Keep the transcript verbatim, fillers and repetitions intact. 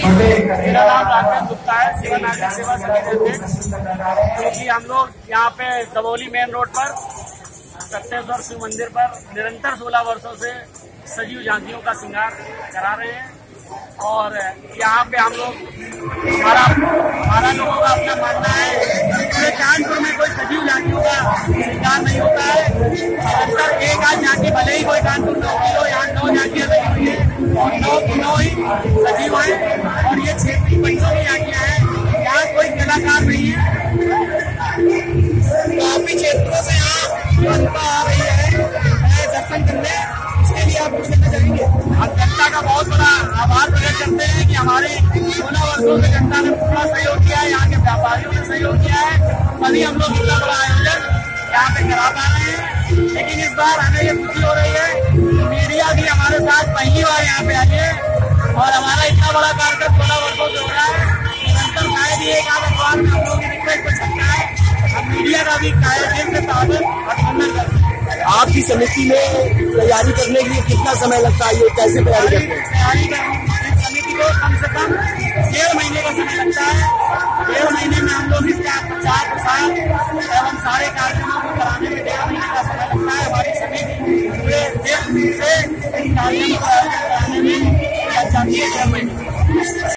मेरा नाम राकेश गुप्ता है, सेवा नागरिक सेवा समिति अध्यक्ष। क्योंकि हम लोग यहाँ पे दबोली मेन रोड पर सत्तेश्वर शिव मंदिर पर निरंतर सोलह वर्षों से सजीव झांकियों का श्रृंगार करा रहे हैं और यहाँ पे हम लोग हमारा हमारा लोगों का अपना मानना है पूरे कानपुर में कोई सजीव झांकियों का श्रृंगार नहीं होता है। निरंतर एक आध झांकी भले ही कोई कानपुर नौ किलो यहाँ नौ झांकियाँ लगी हुई है और नौ की नौ ही सजीव है और ये क्षेत्रीय बच्चों की झांकियाँ हैं। यहाँ कोई कलाकार नहीं है। काफी क्षेत्रों से यहाँ जनता आ रही है दर्शन करने, इसके लिए आप कुछ कहना चाहेंगे? हम जनता का बहुत बड़ा आभार प्रकट करते हैं कि हमारे सोलह वर्षों से जनता ने पूरा सहयोग किया है, यहाँ के व्यापारियों ने सहयोग किया है, तभी हम लोग इतना बड़ा आयोजन यहाँ पे करा पा रहे हैं। लेकिन इस बार हमें ये खुशी हो रही है मीडिया भी हमारे साथ पहली बार यहाँ पे आई है और हमारा इतना बड़ा कार्यक्रम सोलह वर्षों से हो रहा है। निरंतर शायद ही एक आध अखबार में हम लोग रिक्वेस्ट कर सकता है, हम मीडिया का भी कार्यक्रम से स्वागत अभिनंदन करते हैं। आपकी समिति में तैयारी करने के लिए कितना समय लगता है, ये कैसे तैयारी करते हैं? तैयारी करने समिति को कम से कम डेढ़ महीने का समय लगता है। डेढ़ महीने में हम लोग इसका प्रचार प्रसार एवं सारे कार्यक्रमों को कराने में डेढ़ महीने का समय लगता है। हमारी समिति पूरे देश से इस कार्यक्रम को कराने में लग जाती है डेढ़ महीने।